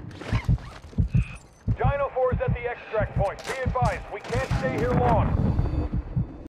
Dino 4 is at the extract point. Be advised, we can't stay here long.